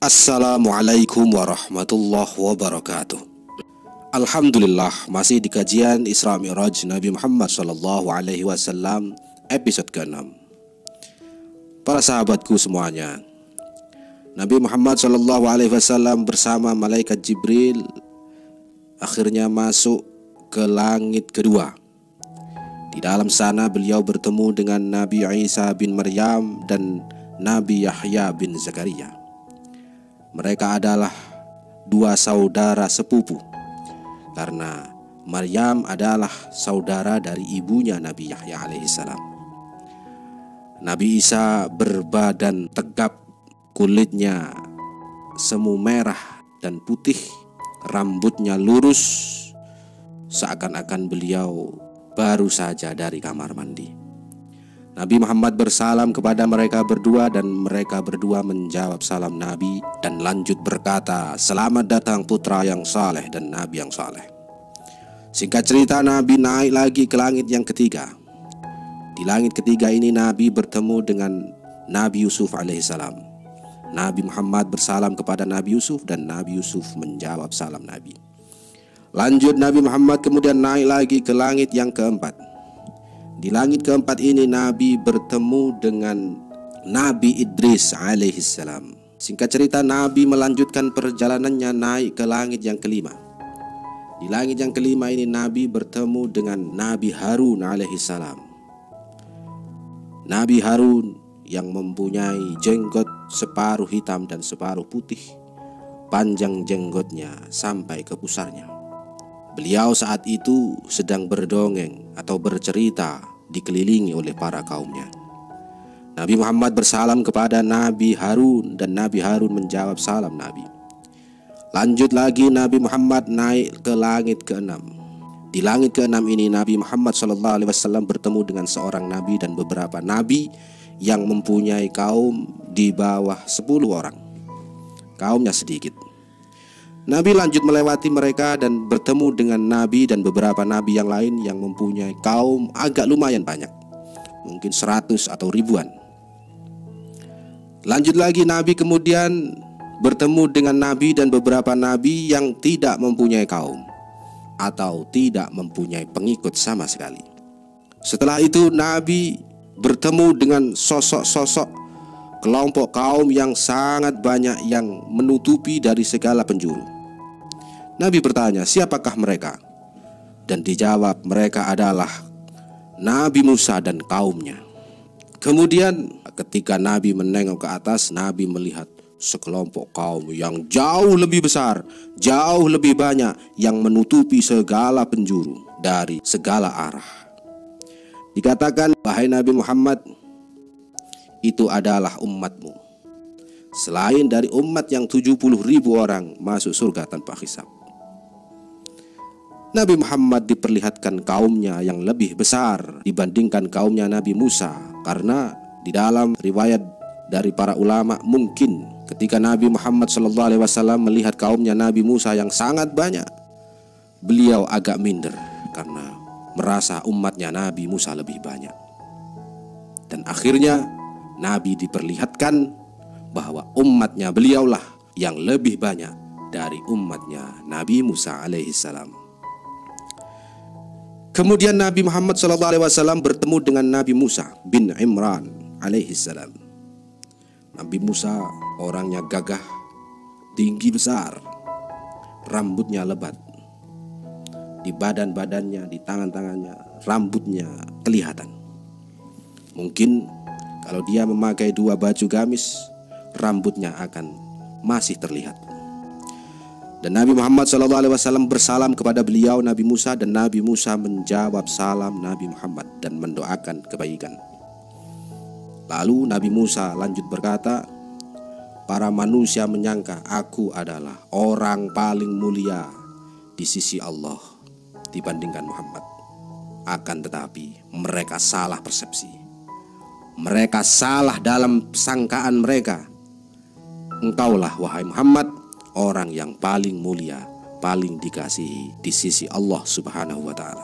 Assalamualaikum warahmatullahi wabarakatuh. Alhamdulillah, masih di kajian Isra Mi'raj Nabi Muhammad SAW episode ke-6. Para sahabatku semuanya, Nabi Muhammad SAW bersama malaikat Jibril akhirnya masuk ke langit kedua. Di dalam sana beliau bertemu dengan Nabi Isa bin Maryam dan Nabi Yahya bin Zakaria. Mereka adalah dua saudara sepupu, karena Maryam adalah saudara dari ibunya Nabi Yahya alaihissalam. Nabi Isa berbadan tegap, kulitnya semu merah dan putih, rambutnya lurus, seakan-akan beliau baru saja dari kamar mandi. Nabi Muhammad bersalam kepada mereka berdua dan mereka berdua menjawab salam Nabi dan lanjut berkata, "Selamat datang putra yang saleh dan Nabi yang saleh." Singkat cerita, Nabi naik lagi ke langit yang ketiga. Di langit ketiga ini Nabi bertemu dengan Nabi Yusuf alaihissalam. Nabi Muhammad bersalam kepada Nabi Yusuf dan Nabi Yusuf menjawab salam Nabi. Lanjut, Nabi Muhammad kemudian naik lagi ke langit yang keempat. Di langit keempat ini Nabi bertemu dengan Nabi Idris alaihissalam. Singkat cerita, Nabi melanjutkan perjalanannya naik ke langit yang kelima. Di langit yang kelima ini Nabi bertemu dengan Nabi Harun alaihissalam. Nabi Harun yang mempunyai jenggot separuh hitam dan separuh putih, panjang jenggotnya sampai ke pusarnya. Beliau saat itu sedang berdongeng atau bercerita dikelilingi oleh para kaumnya. Nabi Muhammad bersalam kepada Nabi Harun dan Nabi Harun menjawab salam Nabi. Lanjut lagi, Nabi Muhammad naik ke langit ke-6. Di langit ke-6 ini Nabi Muhammad SAW bertemu dengan seorang nabi dan beberapa nabi yang mempunyai kaum di bawah 10 orang. Kaumnya sedikit. Nabi lanjut melewati mereka dan bertemu dengan Nabi dan beberapa Nabi yang lain yang mempunyai kaum agak lumayan banyak, mungkin 100 atau ribuan. Lanjut lagi, Nabi kemudian bertemu dengan Nabi dan beberapa Nabi yang tidak mempunyai kaum atau tidak mempunyai pengikut sama sekali. Setelah itu Nabi bertemu dengan sosok-sosok kelompok kaum yang sangat banyak yang menutupi dari segala penjuru. Nabi bertanya, siapakah mereka? Dan dijawab, mereka adalah Nabi Musa dan kaumnya. Kemudian ketika Nabi menengok ke atas, Nabi melihat sekelompok kaum yang jauh lebih besar, jauh lebih banyak, yang menutupi segala penjuru dari segala arah. Dikatakan, wahai Nabi Muhammad, itu adalah umatmu. Selain dari umat yang 70.000 orang masuk surga tanpa hisab. Nabi Muhammad diperlihatkan kaumnya yang lebih besar dibandingkan kaumnya Nabi Musa, karena di dalam riwayat dari para ulama mungkin ketika Nabi Muhammad SAW melihat kaumnya Nabi Musa yang sangat banyak, beliau agak minder karena merasa umatnya Nabi Musa lebih banyak. Dan akhirnya Nabi diperlihatkan bahwa umatnya beliaulah yang lebih banyak dari umatnya Nabi Musa alaihissalam. Kemudian Nabi Muhammad SAW bertemu dengan Nabi Musa bin Imran alaihissalam. Nabi Musa orangnya gagah, tinggi besar, rambutnya lebat. Di badannya, di tangannya, rambutnya kelihatan. Mungkin kalau dia memakai 2 baju gamis, rambutnya akan masih terlihat. Dan Nabi Muhammad SAW bersalam kepada beliau Nabi Musa, dan Nabi Musa menjawab salam Nabi Muhammad dan mendoakan kebaikan. Lalu Nabi Musa lanjut berkata, para manusia menyangka aku adalah orang paling mulia di sisi Allah dibandingkan Muhammad. Akan tetapi mereka salah persepsi. Mereka salah dalam sangkaan mereka. Engkaulah wahai Muhammad orang yang paling mulia, paling dikasihi di sisi Allah Subhanahu wa ta'ala.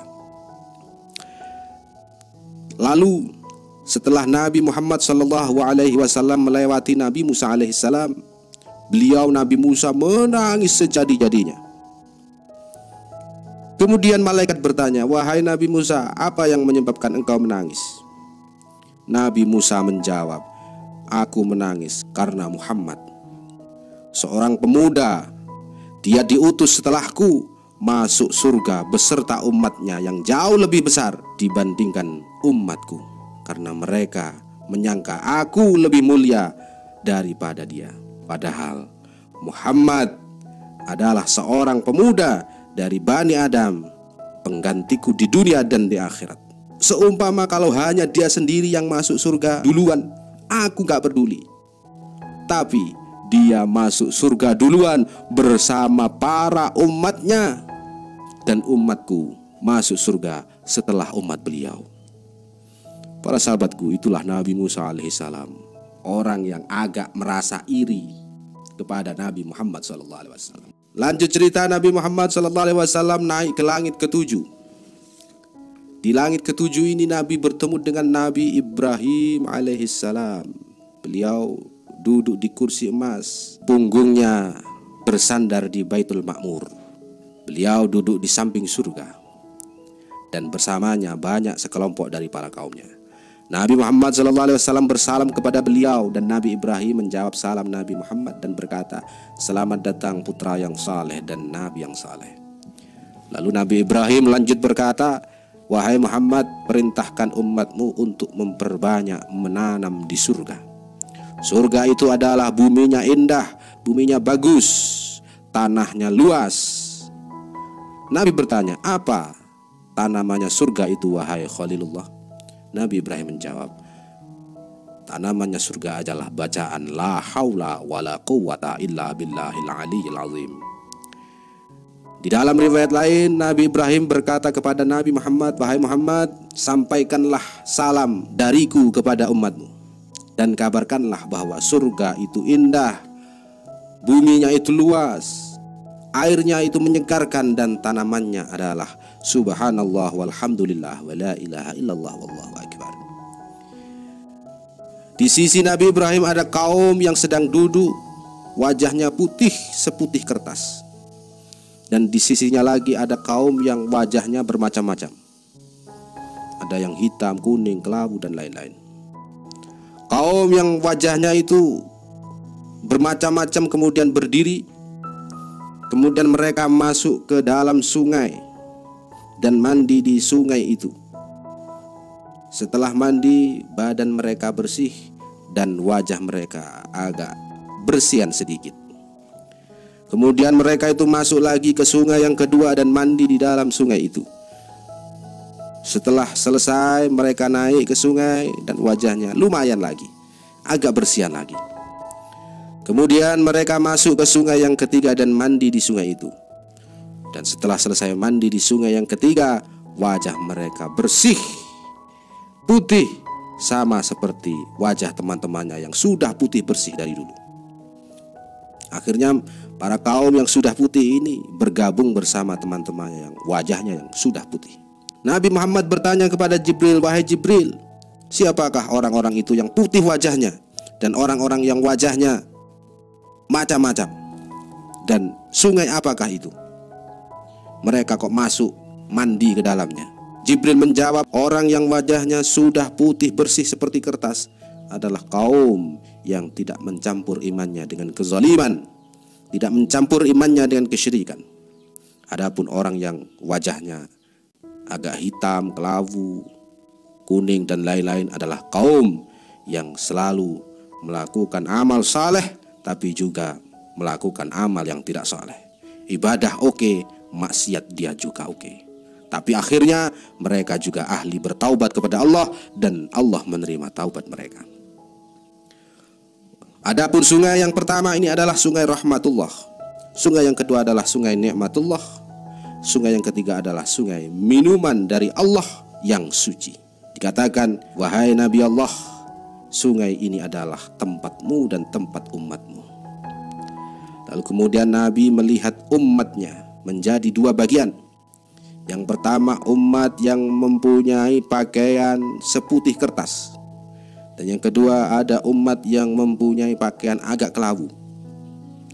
Lalu setelah Nabi Muhammad SAW melewati Nabi Musa alaihissalam, Beliau Nabi Musa menangis sejadi-jadinya. Kemudian malaikat bertanya, "Wahai Nabi Musa, apa yang menyebabkan engkau menangis?" Nabi Musa menjawab, "Aku menangis karena Muhammad, seorang pemuda. Dia diutus setelahku masuk surga beserta umatnya yang jauh lebih besar dibandingkan umatku, karena mereka menyangka aku lebih mulia daripada dia. Padahal Muhammad adalah seorang pemuda dari Bani Adam, penggantiku di dunia dan di akhirat. Seumpama kalau hanya dia sendiri yang masuk surga duluan, aku gak peduli. Tapi dia masuk surga duluan bersama para umatnya, dan umatku masuk surga setelah umat beliau." Para sahabatku, itulah Nabi Musa alaihissalam, orang yang agak merasa iri kepada Nabi Muhammad SAW. Lanjut cerita, Nabi Muhammad SAW naik ke langit ketujuh. Di langit ketujuh ini Nabi bertemu dengan Nabi Ibrahim alaihissalam. Beliau duduk di kursi emas, punggungnya bersandar di Baitul Ma'mur. Beliau duduk di samping surga, dan bersamanya banyak sekelompok dari para kaumnya. Nabi Muhammad SAW bersalam kepada beliau, dan Nabi Ibrahim menjawab salam Nabi Muhammad dan berkata, "Selamat datang putra yang saleh dan Nabi yang saleh." Lalu Nabi Ibrahim lanjut berkata, "Wahai Muhammad, perintahkan umatmu untuk memperbanyak menanam di surga. Surga itu adalah buminya indah, buminya bagus, tanahnya luas." Nabi bertanya, "Apa tanamannya surga itu, wahai Khalilullah?" Nabi Ibrahim menjawab, "Tanamannya surga adalah bacaan la haula wala quwwata illa billahil aliyyil azim." Di dalam riwayat lain, Nabi Ibrahim berkata kepada Nabi Muhammad, "Wahai Muhammad, sampaikanlah salam dariku kepada umatmu, dan kabarkanlah bahwa surga itu indah, buminya itu luas, airnya itu menyegarkan, dan tanamannya adalah subhanallah walhamdulillah wa la ilaha illallah wallahu akbar." Di sisi Nabi Ibrahim ada kaum yang sedang duduk, wajahnya putih seputih kertas. Dan di sisinya lagi ada kaum yang wajahnya bermacam-macam. Ada yang hitam, kuning, kelabu, dan lain-lain. Kaum yang wajahnya itu bermacam-macam kemudian berdiri. Kemudian mereka masuk ke dalam sungai dan mandi di sungai itu. Setelah mandi, badan mereka bersih dan wajah mereka agak bersihan sedikit. Kemudian mereka itu masuk lagi ke sungai yang kedua dan mandi di dalam sungai itu. Setelah selesai, mereka naik ke sungai dan wajahnya lumayan lagi, agak bersihan lagi. Kemudian mereka masuk ke sungai yang ketiga dan mandi di sungai itu. Dan setelah selesai mandi di sungai yang ketiga, wajah mereka bersih, putih, sama seperti wajah teman-temannya yang sudah putih bersih dari dulu. Akhirnya para kaum yang sudah putih ini bergabung bersama teman-temannya yang wajahnya yang sudah putih. Nabi Muhammad bertanya kepada Jibril, "Wahai Jibril, siapakah orang-orang itu yang putih wajahnya dan orang-orang yang wajahnya macam-macam? Dan sungai apakah itu? Mereka kok masuk mandi ke dalamnya?" Jibril menjawab, "Orang yang wajahnya sudah putih bersih seperti kertas adalah kaum yang tidak mencampur imannya dengan kezaliman, tidak mencampur imannya dengan kesyirikan. Adapun orang yang wajahnya agak hitam, kelabu, kuning, dan lain-lain adalah kaum yang selalu melakukan amal saleh tapi juga melakukan amal yang tidak saleh. Ibadah oke, maksiat dia juga oke. Tapi akhirnya mereka juga ahli bertaubat kepada Allah dan Allah menerima taubat mereka." Adapun sungai yang pertama ini adalah sungai rahmatullah. Sungai yang kedua adalah sungai nikmatullah. Sungai yang ketiga adalah sungai minuman dari Allah yang suci. Dikatakan, "Wahai Nabi Allah, sungai ini adalah tempatmu dan tempat umatmu." Lalu kemudian Nabi melihat umatnya menjadi dua bagian. Yang pertama, umat yang mempunyai pakaian seputih kertas. Dan yang kedua, ada umat yang mempunyai pakaian agak kelabu.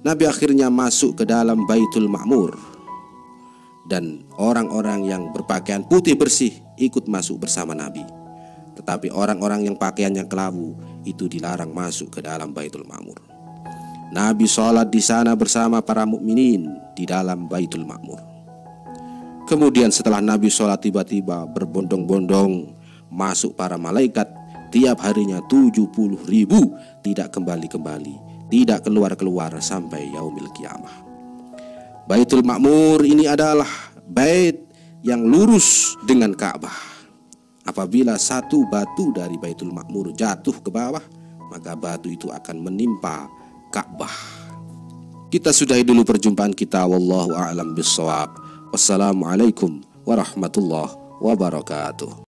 Nabi akhirnya masuk ke dalam Baitul Ma'mur, dan orang-orang yang berpakaian putih bersih ikut masuk bersama Nabi. Tetapi orang-orang yang pakaiannya kelabu itu dilarang masuk ke dalam Baitul Ma'mur. Nabi sholat di sana bersama para mukminin di dalam Baitul Ma'mur. Kemudian setelah Nabi sholat, tiba-tiba berbondong-bondong masuk para malaikat. Tiap harinya 70.000, tidak kembali-kembali, tidak keluar-keluar sampai yaumil kiamah. Baitul Ma'mur ini adalah bait yang lurus dengan Ka'bah. Apabila satu batu dari Baitul Ma'mur jatuh ke bawah, maka batu itu akan menimpa Ka'bah. Kita sudahi dulu perjumpaan kita. Wallahu a'lam bissawab. Wassalamualaikum warahmatullahi wabarakatuh.